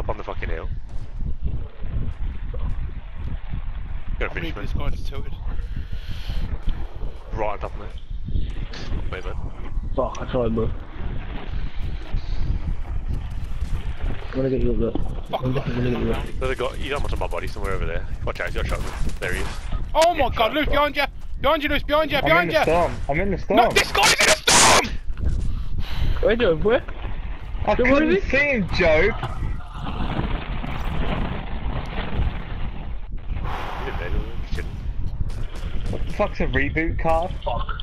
on the fucking hill. Gonna finish me. This guy just tilted. Right on top of me. Wait, man. Fuck, I tried, bro. I'm gonna get you up there. I'm definitely gonna get you up. So they got, you don't want on my body somewhere over there. Watch out, he's got a shotgun. There he is. Oh my god, Luke, behind you! Behind you, Luke, behind you, behind you! I'm in the storm. No, this guy's in a storm! Where do you where? I couldn't see him, Job. He's in there, he's chilling. What the fuck's a reboot card? Fuck.